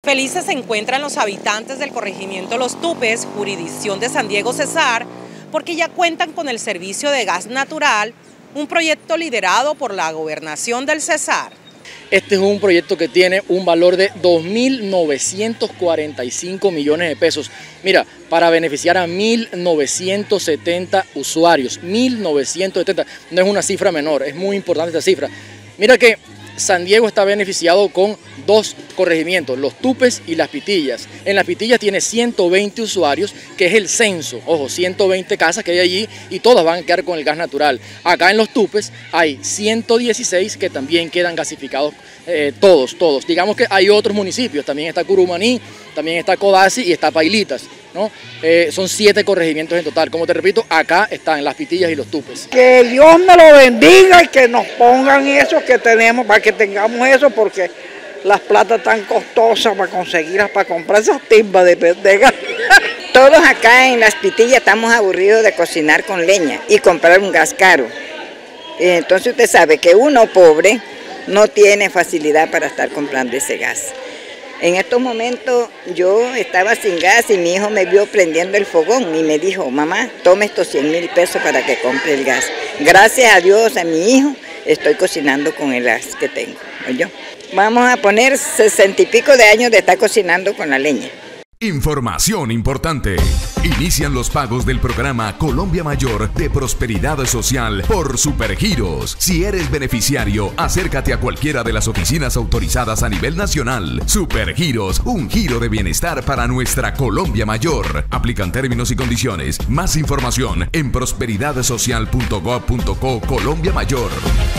Felices se encuentran los habitantes del corregimiento Los Tupes, jurisdicción de San Diego Cesar, porque ya cuentan con el servicio de gas natural, un proyecto liderado por la gobernación del Cesar. Este es un proyecto que tiene un valor de 2.945 millones de pesos. Mira, para beneficiar a 1.970 usuarios. 1.970, no es una cifra menor, es muy importante esta cifra. Mira que San Diego está beneficiado con dos corregimientos, Los Tupes y Las Pitillas. En Las Pitillas tiene 120 usuarios, que es el censo. Ojo, 120 casas que hay allí y todas van a quedar con el gas natural. Acá en Los Tupes hay 116 que también quedan gasificados, todos. Digamos que hay otros municipios, también está Curumaní, también está Codazzi y está Pailitas, ¿no? Son 7 corregimientos en total. Como te repito, acá están Las Pitillas y Los Tupes. Que Dios me lo bendiga y que nos pongan eso que tenemos, para que tengamos eso, porque las platas tan costosas para conseguirlas, para comprar esas timbas de gas. Todos acá en Las Pitillas estamos aburridos de cocinar con leña y comprar un gas caro. Entonces usted sabe que uno pobre no tiene facilidad para estar comprando ese gas. En estos momentos yo estaba sin gas y mi hijo me vio prendiendo el fogón y me dijo: mamá, tome estos 100.000 pesos para que compre el gas. Gracias a Dios, a mi hijo, estoy cocinando con el gas que tengo. ¿Oyó? Vamos a poner 60 y pico de años de estar cocinando con la leña. Información importante. Inician los pagos del programa Colombia Mayor de Prosperidad Social por Supergiros. Si eres beneficiario, acércate a cualquiera de las oficinas autorizadas a nivel nacional. Supergiros, un giro de bienestar para nuestra Colombia Mayor. Aplican términos y condiciones. Más información en prosperidadsocial.gov.co Colombia Mayor.